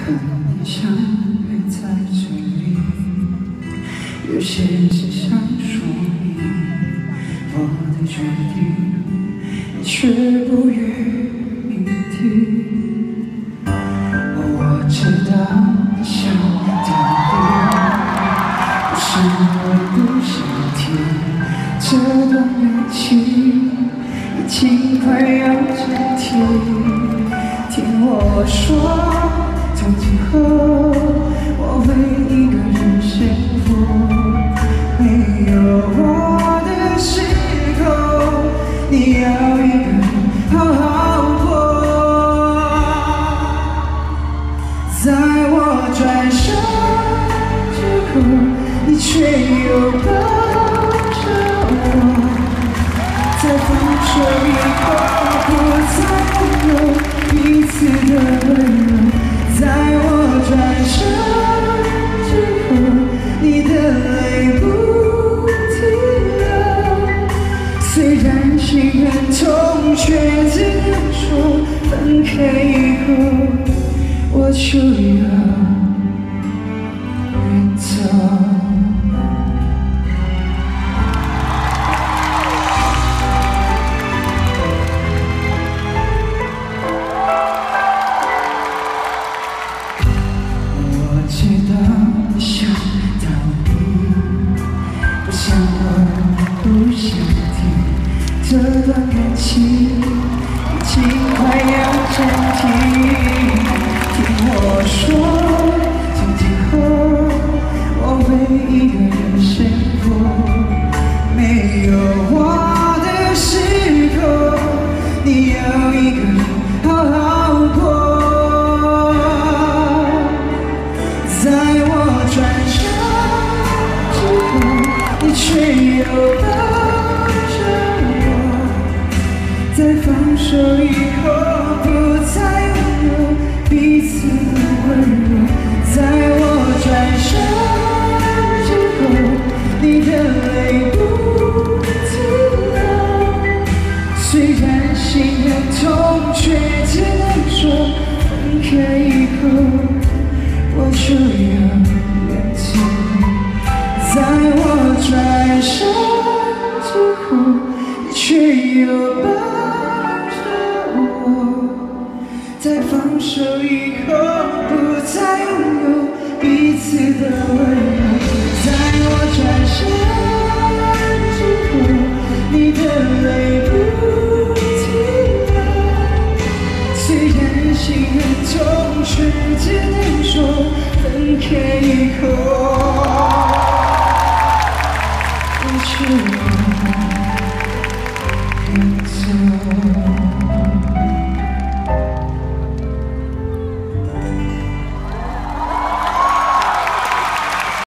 和你相约在这里，有些事想说明我的决定，你却不愿意听。我知道你想逃避，不是我不想听，这段感情已经快要暂停。听我说，从今后我会一个人生活，没有我的时候，你要一个人好好过。在我转身之后，你却又抱着我，在放手以后不再有彼此的温柔，在我转身之后，你的泪不停流。虽然心很痛，却只能说分开以后，我就要远走。知道你想逃避，不想问，不想听，这段感情已经快要暂停。听我说，从今后我会一个人生活，没有我的时候，你要一个人好好过。在我转身之后，你却又抱着我，在放手以后不再有彼此的温柔。在我转身之后，你的泪不停流。虽然心很痛，却只能说分开以后，我就要远走。在我转身之后，你却又抱着我，在放手以后。